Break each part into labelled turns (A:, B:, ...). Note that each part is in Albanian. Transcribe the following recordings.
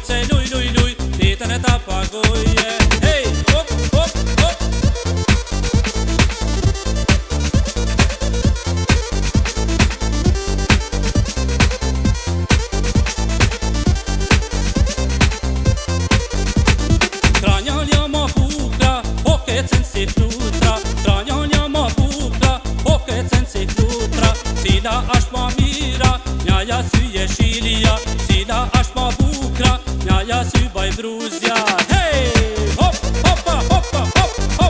A: goce, luj, luj, luj, ditën e ta pagoje. Hey, hop, hop, hop. Kranjanja ma bukra, po kecen si flutra. Kranjanja ma bukra, po kecen si flutra. Cila asht ma mira, njaja sy jeshilja. Cila asht ma bukra, njaja sy bajbruzja. Hey, hop, hopa, hopa, hop, hop.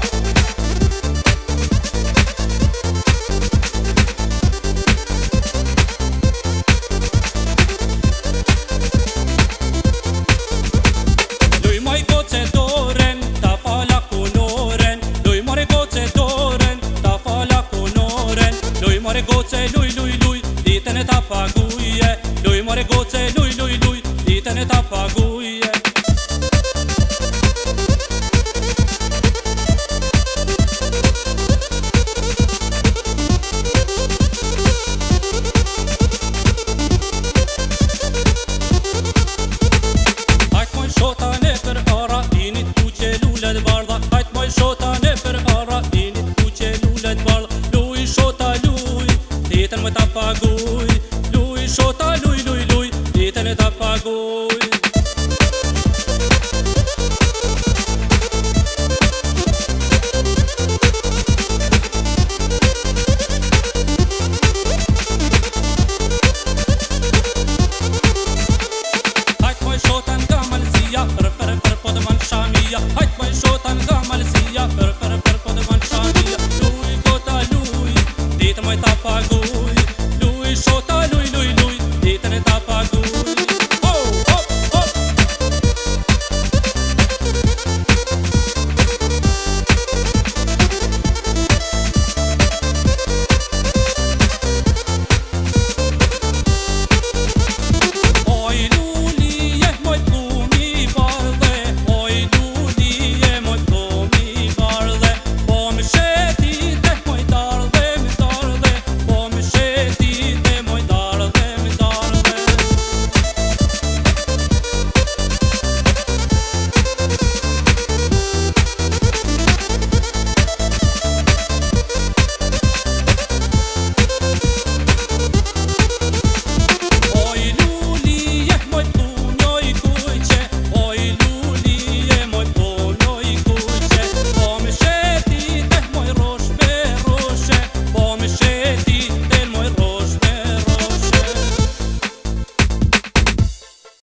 A: Luj moj goce doren, ta fala konoren. Luj more goce doren, ta fala konoren. Luj more goce, luj, luj, luj, ditën e ta paguje. Luj more goce, luj, luj, luj, ditën e ta paguje. Hajt moj shota ne për ara, init ku që lullet bardha. Hajt moj shota ne për ara, init ku që lullet bardha. Luj shota luj, ditën me ta paguj. Luj shota luj, luj, luj, ditën e ta paguj.